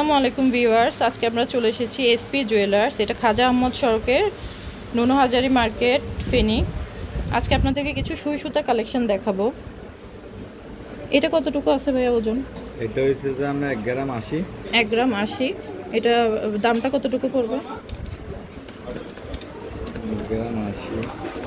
আসসালামু আলাইকুম ভিউয়ার্স, আজকে আমরা চলে এসেছি এসপি জুয়েলার্স। এটা খাজা আহমদ সড়কের নুনো হাজারি মার্কেট, ফেনী। আজকে আপনাদেরকে কিছু সুই সুতা কালেকশন দেখাবো। এটা কতটুকু আছে ভাইয়া ওজন? এটা হচ্ছে যে আমরা 1 গ্রাম 80। 1 গ্রাম 80। এটা দামটা কতটুকু পড়বে? 1 গ্রাম 80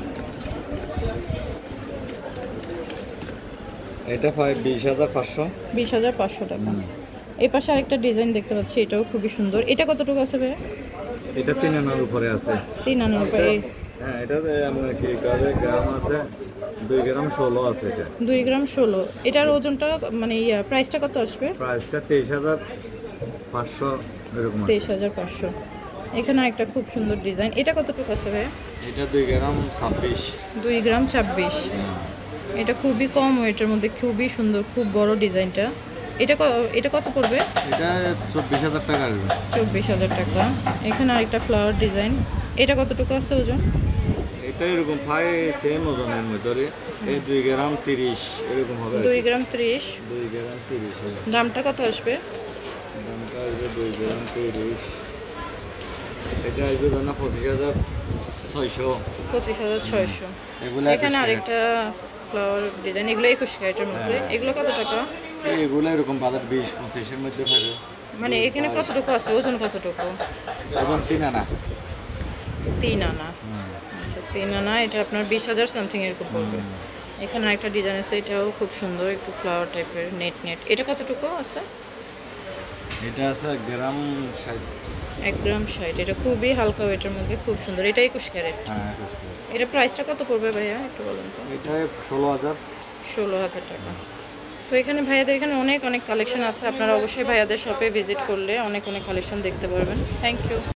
এটা 20,500। 20,500 টাকা। এই পাশে আরেকটা ডিজাইন দেখতে পাচ্ছি, এটাও খুবই সুন্দর। এটা কতটুকু আছে ভাইয়া? এটা 3 আনার উপরে আছে। 3 আনার উপরে। হ্যাঁ, এটা আমরা কি কাজে গ্রাম আছে 2 গ্রাম 16 আছে। এটা 2 গ্রাম 16। এটার ওজনটা মানে প্রাইসটা কত আসবে? প্রাইসটা 23,500 এরকম। 23,500। এখানে একটা খুব সুন্দর ডিজাইন। এটা কতটুকু আছে ভাইয়া? এটা 2 গ্রাম 26। 2 গ্রাম 26। এটা খুবই কম ওয়েটের মধ্যে, খুবই সুন্দর, খুব বড় ডিজাইনটা। এটা কত পড়বে? এটা 24,000 টাকা আসবে। 24,000 টাকা। এখানে আরেকটা ফ্লাওয়ার ডিজাইন। এটা কতটুকু আছে ওজন? এটা এরকম সেম ওজনের মধ্যে এই 2 গ্রাম 30 এরকম হবে। 2 গ্রাম 30। 2 গ্রাম 30 হবে। দামটা কত আসবে? দামটা আসবে 2 গ্রাম 30। এটা আসবে না 25,600। 25,600। এখানে আরেকটা ফ্লাওয়ার ডিজাইন। এগুলো 21 ক্যারেটের মধ্যে। এগুলো কত টাকা? এগুলো এরকম বাজার 20-25 এর মধ্যে পাবে। মানে এখানে কতটুকু আছে, ওজন কতটুকু? এখন 3 আনা। 3 আনা। আচ্ছা, 3 আনা। এটা আপনার 20,000 সামথিং এরকম পড়বে। এখানে একটা ডিজাইন আছে, এটাও খুব সুন্দর, একটু ফ্লাওয়ার টাইপের, নেট। এটা কতটুকু আছে? এটা আছে 1 গ্রাম 60। 1 গ্রাম 60। এটা খুবই হালকা ওয়েটের মধ্যে, খুব সুন্দর। এটা 21 ক্যারেট। হ্যাঁ, এটা প্রাইসটা কত পড়বে ভাইয়া, একটু বলুন তো? এটা 16,000। 16,000 টাকা। তো এখানে ভাইয়াদের এখানে অনেক কালেকশন আছে। আপনারা অবশ্যই ভাইয়াদের শপে ভিজিট করলে অনেক কালেকশন দেখতে পারবেন। Thank you.